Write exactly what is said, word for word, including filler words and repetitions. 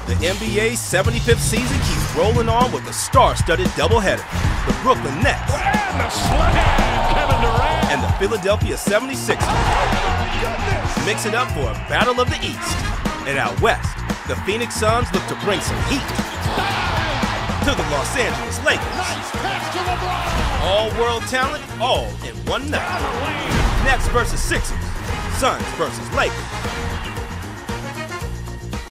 The N B A's seventy-fifth season keeps rolling on with a star-studded doubleheader. The Brooklyn Nets and the slam, Kevin Durant, and the Philadelphia seventy-sixers oh mix it up for a battle of the East. And out west, the Phoenix Suns look to bring some heat to the Los Angeles Lakers. nice pass to LeBron. All-world talent, all in one night. Nets versus Sixers, Suns versus Lakers.